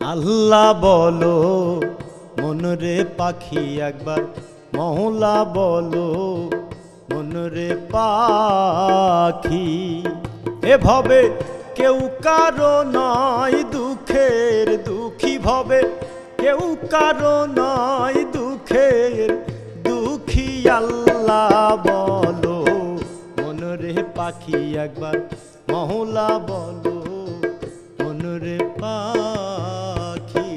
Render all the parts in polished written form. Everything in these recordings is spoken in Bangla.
আল্লাহ বলো মনরে পাখি একবার, মওলা বলো মনরে পাখি। এভাবে কেউ কারো নয় দুঃখের দুঃখী ভবে, কেউ কারো নয় দুঃখের দুঃখী। আল্লাহ বলো মনরে পাখি একবার, মওলা বলো মনরে পাখি।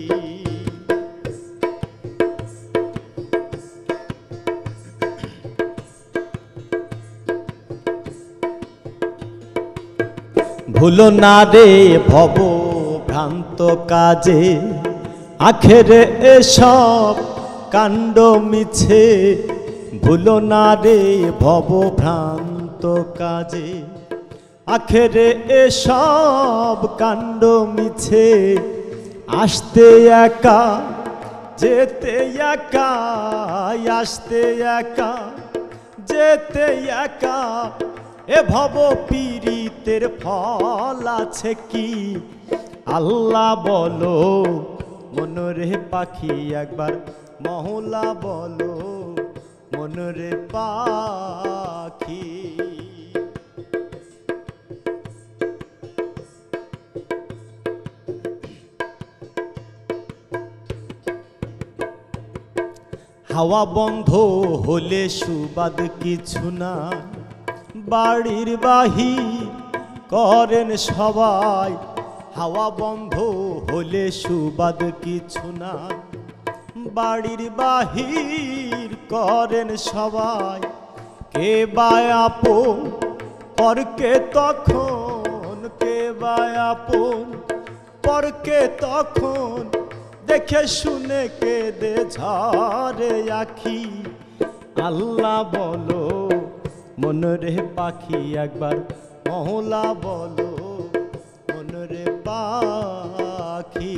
ভুলো না রে ভব ভ্রান্ত কাজে, আখেরে এসব কাণ্ড মিছে। ভুলো না রে ভব ভ্রান্ত কাজে, আখেরে এসব কাণ্ড মিছে। আসতে একা যেতে একা, আসতে একা যেতে একা। এ ভব পীড়িতের ফল আছে কি? আল্লাহ বলো মনরে পাখি একবার, মওলা বলো মনরে পাখি। হাওয়া বন্ধ হলে সুবাদ কিছু না, বাড়ির বাহির করেন সবাই। হাওয়া বন্ধ হলে সুবাদ কিছু না, বাড়ির বাহির করেন সবাই। কে বা আপন পরকে তখন, কে বা আপন পরকে তখন। দেখে শুনে কেঁদে ঝরে আখি। আল্লাহ বলো মনরে পাখি একবার, মওলা বলো মনরে পাখি।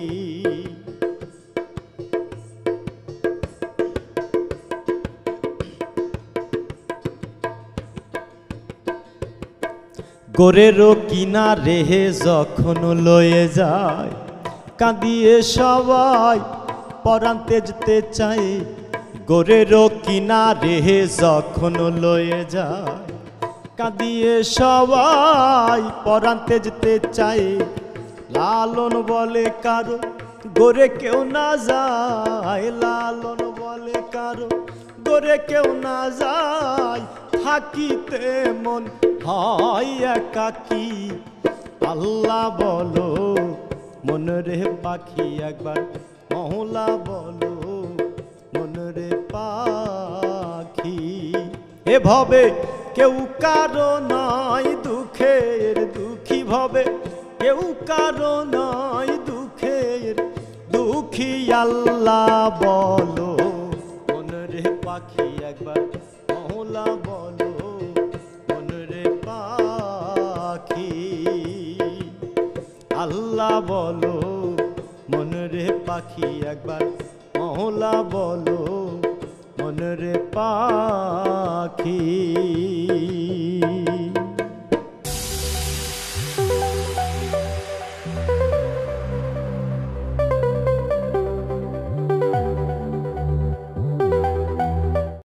গোরেরও কিনারে যখন লয়ে যায়, কাঁদিয়ে সবাই পরাণ তেজতে চায়। গোরেরও কিনারে যখন লয়ে যায়, কাঁদিয়ে সবাই পরাণ তেজতে চায়। লালন বলে কারো গোরে কেউ না যায়, লালন বলে কারো গোরে কেউ না যায়। থাকিতে মন হয় একাকী। আল্লাহ বলো মনরে পাখি একবার, মওলা বলো মনরে পাখি। এভাবে কেউ কারো নয় দুঃখের দুঃখী ভবে, কেউ কারো নয় দুঃখের দুঃখী। আল্লাহ বলো মনরে পাখি একবার, মওলা বলো মনরে পাখি। আল্লাহ বলো মনরে পাখি একবার, মওলা বলো মনরে পাখি।